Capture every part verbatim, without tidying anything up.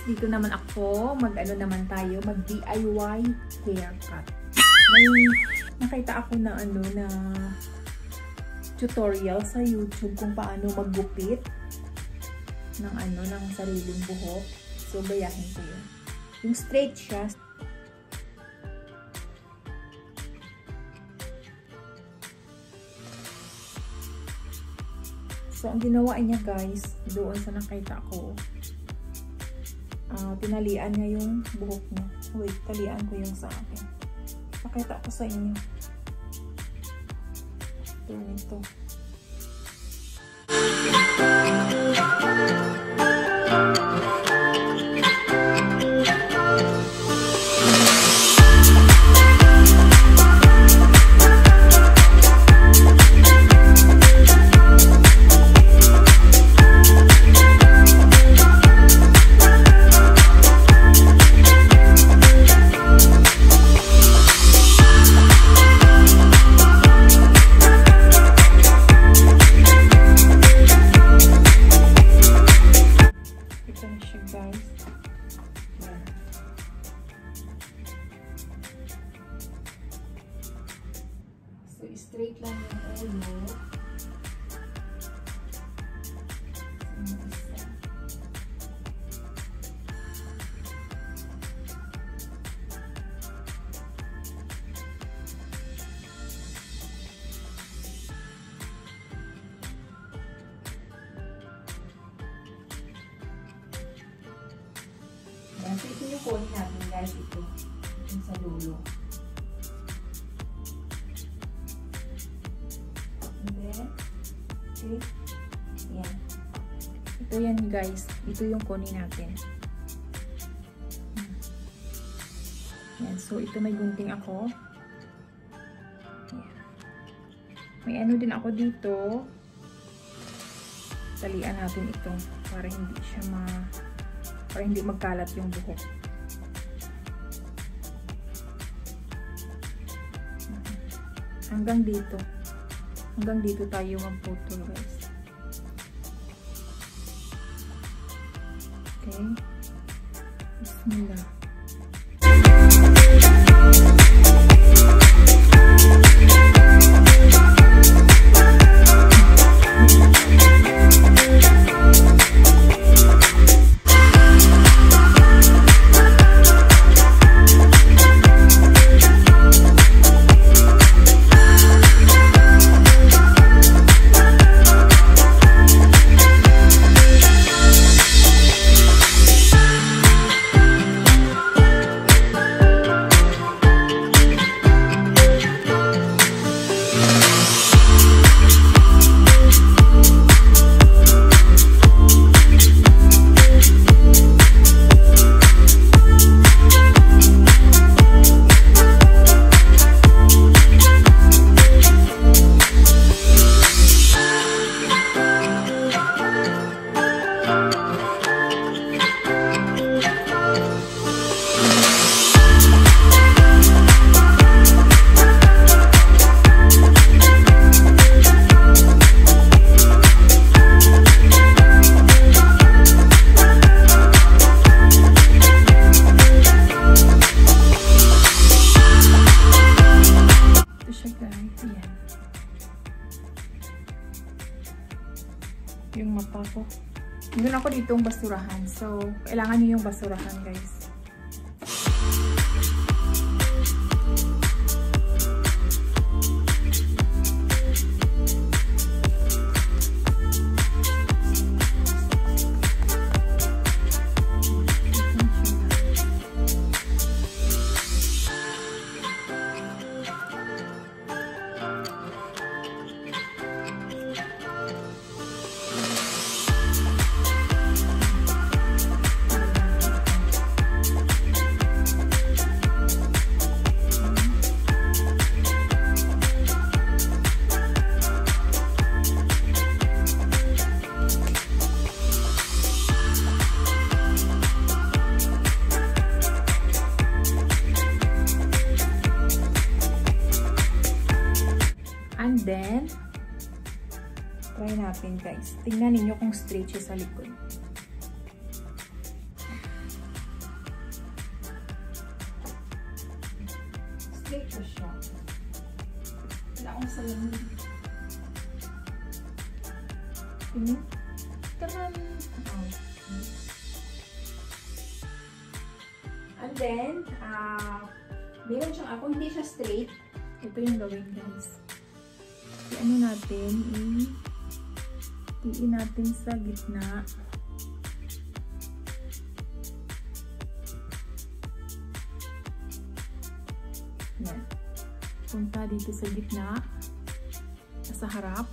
dito naman ako, mag-ano naman tayo, mag-D I Y haircut. May nakita ako na ano na tutorial sa YouTube kung paano maggupit ng ano ng sariling buhok. So bayahin ko yun. Yung straight siya. So, ang ginawa niya guys, doon sa nakita ko, uh, tinalian niya yung buhok niya. Wait, talian ko yung sa akin. Pakita ko sa inyo. Ito, ito. So, straight lang yung ulo. Yan. So, ito yung kunin natin guys. Ito. Yung sa dulo. Okay. Yan. Ito yan guys. Ito yung kunin natin. Yan. So, ito may gunting ako. Yan. May ano din ako dito. Talian natin ito. Para hindi siya ma... Para hindi magkalat yung buhok. Hanggang dito. Hanggang dito tayo magputol guys. Okay. Bismillah. Yung mapa ko. Meron ako dito yung basurahan. So, kailangan nyo yung basurahan, guys. And then, try natin guys. Tingnan ninyo kung straight siya sa likod. Straight ko siya. Wala akong salamin. Ini. Taran! Oh. And then, ah, uh, meron siyang ako, hindi siya straight. Ito yung gawin, guys. I-ano natin, i-tiin natin sa gitna. Yan. Punta dito sa gitna, sa harap.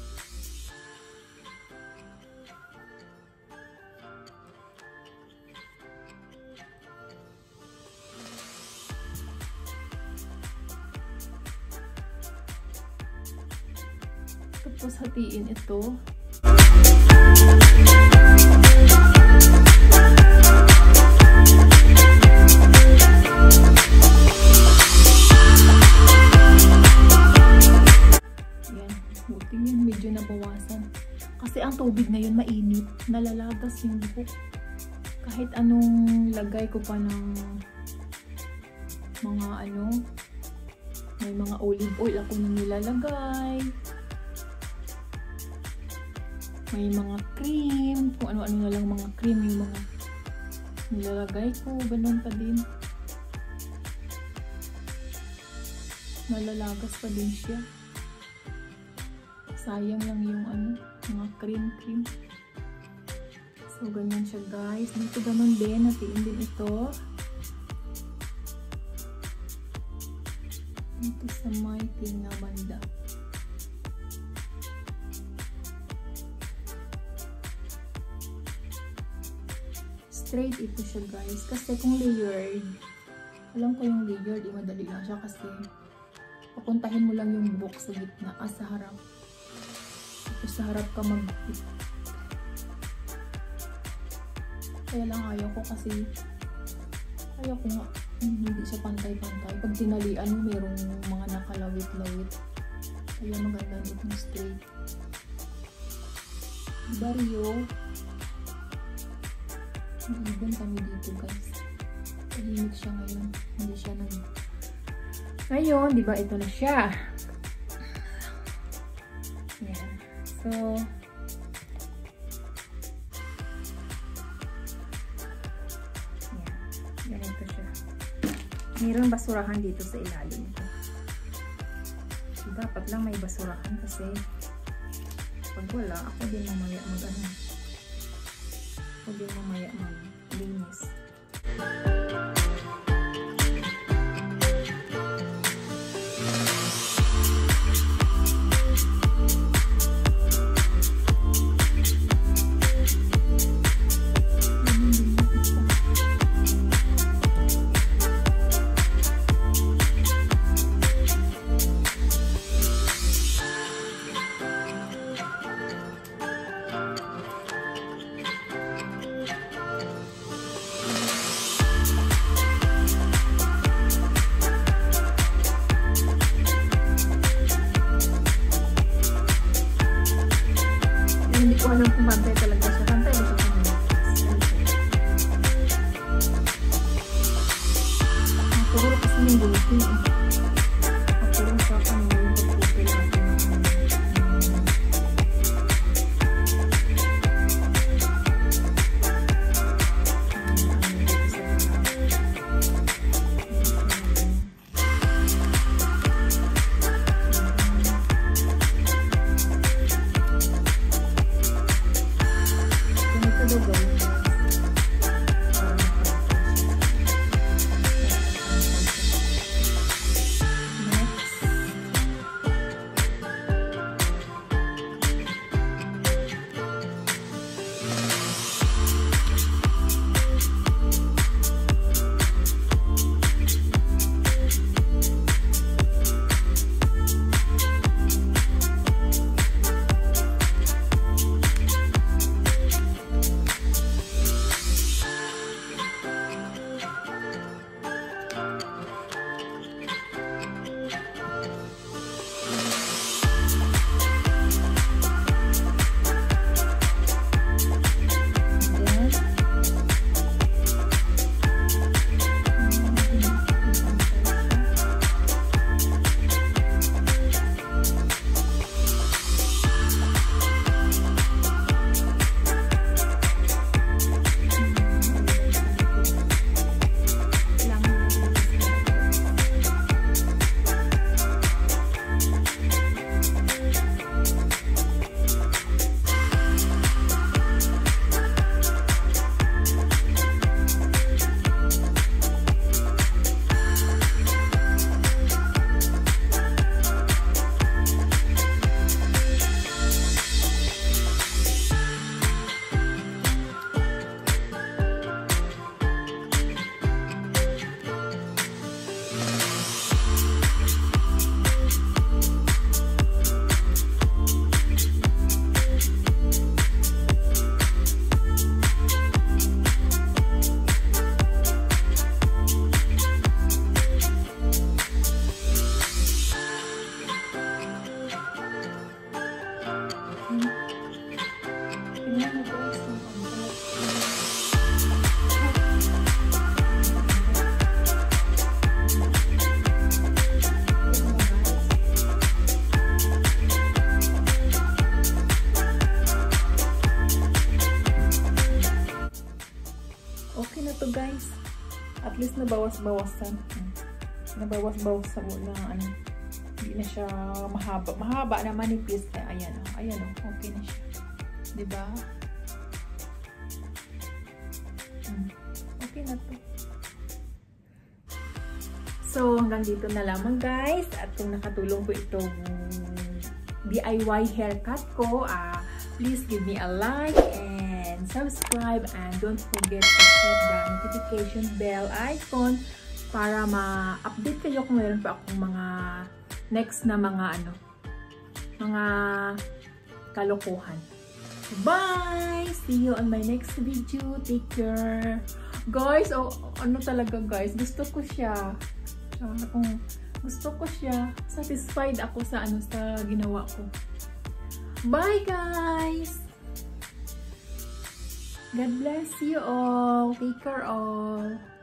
Tapos hatiin ito. Yan, buti yan, medyo nabawasan. Kasi ang tubig na yun mainit, nalalagas yung buhok. Kahit anong lagay ko pa ng mga ano, may mga olive oil ako nang nilalagay. May mga cream, kung ano-ano na lang mga cream yung mga nilalagay ko, ganun pa din. Nalalagas pa din siya. Sayang lang yung ano, mga cream cream. So ganyan siya, guys. Dito ganun din, natiin din ito. Dito sa may tinga banda. Straight ito siya, guys. Kasi kung layered, alam ko yung layered, eh, madali lang siya kasi papuntahin mo lang yung buhok sa gitna, ah, sa harap. Tapos sa harap ka mag-hit. Kaya lang ayaw ko kasi ayaw ko nga, hindi siya pantay-pantay. Pag tinalian mo, merong mga nakalawit-lawit. Kaya maganda itong straight. Baryo. Even kami dito, guys. Tahimik siya ngayon. Hindi siya nag... Ngayon, di ba ito na siya? Yan. So, yan. Ganito siya. Mayroon basurahan dito sa ilalim ito. So, dapat lang may basurahan kasi pag wala, ako din mamaya mag-ano. Ako din mamaya mag-linis. Hindi ko alam kung bantay talaga siya. Bantay ba siya kung nakuro kasi yung gulpi. Nakuro siya kung yung pagpupi natin. At least nabawas-bawasan. Hmm. Nabawas-bawasan mo na ano. Hindi na siya mahaba. Mahaba na manipis. Kaya ayan o. Oh. Ayan o. Oh. Okay na siya. Diba? Hmm. Okay na to. So, hanggang dito na lamang guys. At kung nakatulong po itong D I Y haircut ko, ah, please give me a like and subscribe. And don't forget to hit the notification bell icon para ma-update kayo kung meron pa akong mga next na mga ano, mga kalokohan. Bye! See you on my next video. Take care. Guys, oh, ano talaga guys, gusto ko siya. Uh, gusto ko siya. Satisfied ako sa ano sa ginawa ko. Bye guys! God bless you all. Take care all.